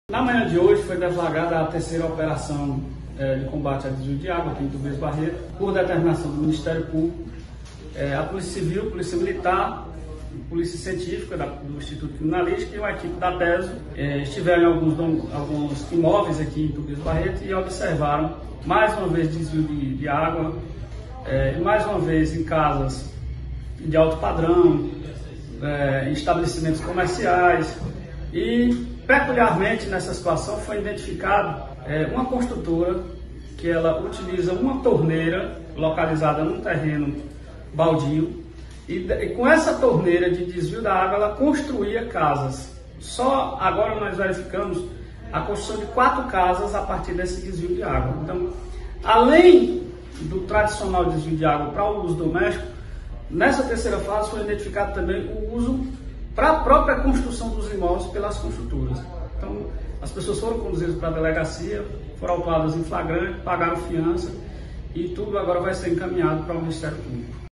Na manhã de hoje foi deflagrada a terceira operação de combate a desvio de água aqui em Tobias Barreto, por determinação do Ministério Público. A Polícia Civil, Polícia Militar, Polícia Científica do Instituto Criminalístico e uma equipe da TESO estiveram em alguns imóveis aqui em Tobias Barreto e observaram mais uma vez desvio de água, mais uma vez em casas de alto padrão, em estabelecimentos comerciais e peculiarmente nessa situação foi identificado uma construtora que ela utiliza uma torneira localizada num terreno baldio e com essa torneira de desvio da água ela construía casas. Só agora nós verificamos a construção de 4 casas a partir desse desvio de água. Então, além do tradicional desvio de água para o uso doméstico, nessa terceira fase foi identificado também o uso para a própria construção dos imóveis pelas construtoras. Então, as pessoas foram conduzidas para a delegacia, foram autuadas em flagrante, pagaram fiança e tudo agora vai ser encaminhado para o Ministério Público.